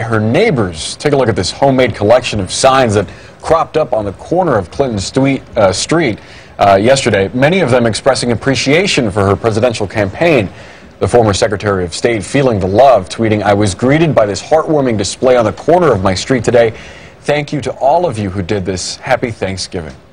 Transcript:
her neighbors. Take a look at this homemade collection of signs that cropped up on the corner of Clinton Street yesterday, many of them expressing appreciation for her presidential campaign. The former Secretary of State feeling the love, tweeting, "I was greeted by this heartwarming display on the corner of my street today. Thank you to all of you who did this. Happy Thanksgiving."